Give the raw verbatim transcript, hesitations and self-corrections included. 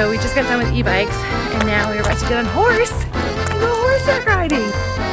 So we just got done with e-bikes and now we're about to get on horse and go horseback riding.